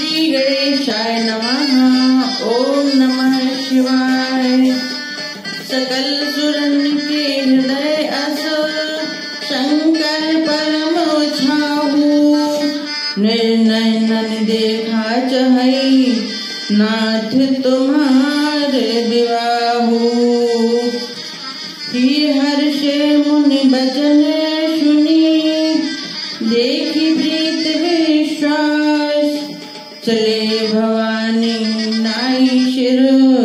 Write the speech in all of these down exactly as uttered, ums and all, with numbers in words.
श्री गणेशाय नमः। ओम नमः शिवाय। सकल सुरन के हृदय असुर शंकर परम छाहू। निर्णय नन देखा चहई नाथ तुम्हारे विवाहू। ही हर्ष मुनि बचन सुनी देखी प्रीत विश्वास। चले भवानी नाई शिर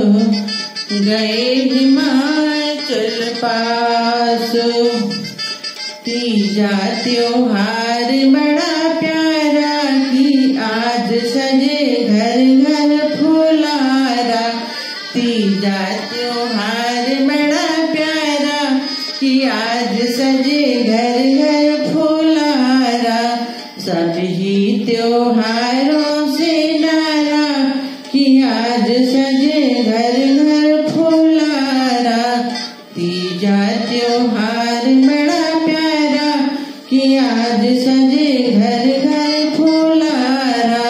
गए हिमाचल पास। तीजा त्योहार बड़ा प्यारा की आज सजे घर घर फुलारा। तीजा त्योहार बड़ा प्यारा कि आज सजे घर घर फुलारा। सब ही त्योहारों से नारा कि आज सजे घर घर फुलारा। तीजा त्योहार बड़ा प्यारा कि आज सजे घर घर फुलारा।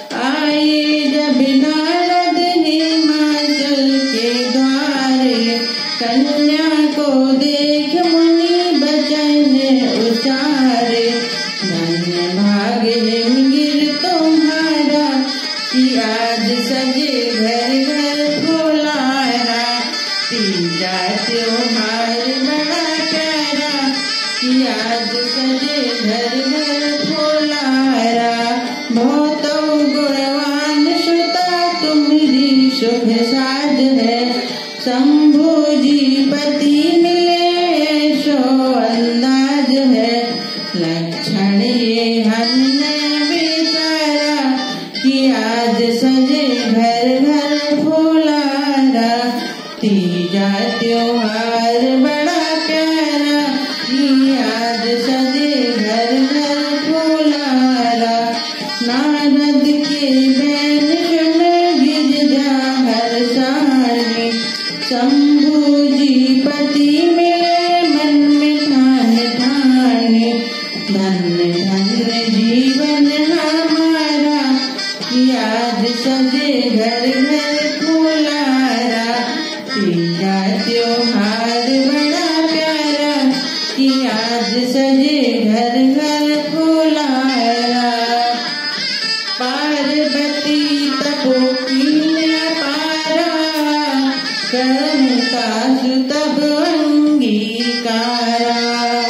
आए जब नारद हिमाचल के द्वारे कन्या को देख मुनि बचन उचारे। धन्य भाग हिमगिर तुम्हारा कि आज सजे घर घर फुलारा। तीजा त्योहार बड़ा प्यारा कि आज सजे घर घर फुलारा। बहुतों गुणवान सुता तुम्हारी शुभ साज है। शंभु जी पति मिले सो अंदाज है। लक्षण ये हमने विचारा कि आज सजे घर घर फुलारा। तीजा त्योहार बड़ा प्यारा कि आज सजे घर घर फुलारा। नारद के बैन सुन गिरजा हर्षाणी। शंभु जी पति मिले मन में ठान ठाने। धन्य धन्य जीवन हमारा कि आज सजे घर घर फुलारा। तीजा त्योहार बड़ा प्यारा कि आज सजे घर घर फुलारा। पार्वती तपो कीन पारा कर्म काज तब अंगीकारा।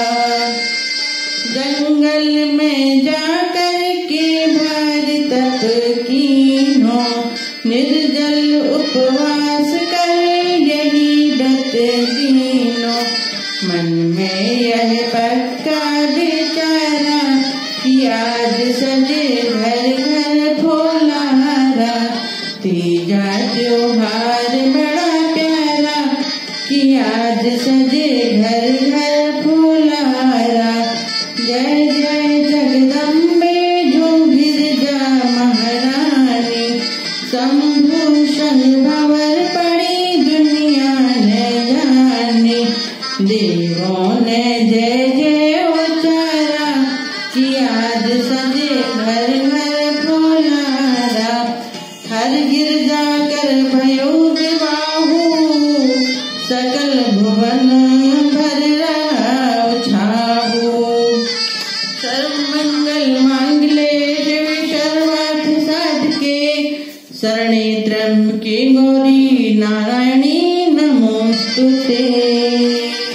जंगल में जाकर के भारी तप कीनो। निर्जल उपवास कर यही व्रत दीनो। मन में यह पक्का विचारा कि आज सजे घर घर फुलारा। तीजा त्योहार बड़ा प्यारा कि आज सजे घर घर फुलारा। जय जय जगदम्बे जो गिरजा महारानी। शंभु भंवर पड़ी दुनिया ने जानी। देवों ने जय जय उचारा कि आज सजे घर घर फुलारा। हर गिरजा कर भयो विवाहू। सकल भुवन भर रहा छाहू। सर्वमंगल मांगले शिव सर्वार्थ साधके। शरणे त्र्यंबके गौरी नारायणी नमोस्तुते।